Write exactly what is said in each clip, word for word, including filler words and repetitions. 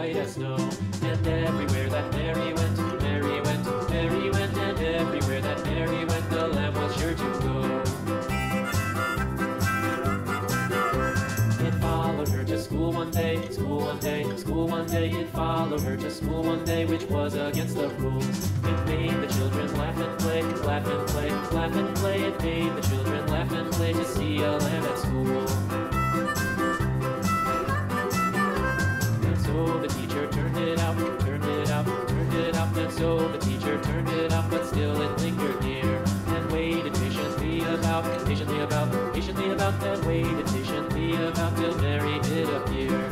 white as snow. And everywhere that Mary went, Mary went, Mary went, and everywhere that Mary went, the lamb was sure to go. It followed her to school one day, school one day, school one day. It followed her to school one day, which was against the rules. It made the children laugh and play, laugh and play, laugh and play. It made the children laugh and play to see a lamb at school. And so the teacher turned it out, turned it out, turned it out. And so the teacher turned it out, but still it lingered near. And waited patiently about, patiently about, patiently about. And waited patiently about till Mary did appear.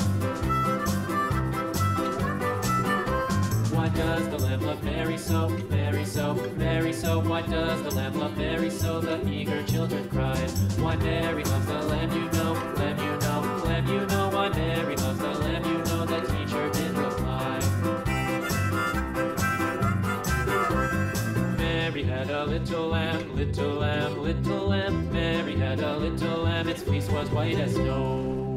Why does the lamb love Mary so, Mary so, Mary so? Why does the lamb love Mary so? The eager children cried. Why Mary loves the lamb, you know, lamb, you know, lamb, you know. Why Mary loves the lamb, you know. The teacher did reply. Mary had a little lamb, little lamb, little lamb. Mary had a little lamb, its fleece was white as snow.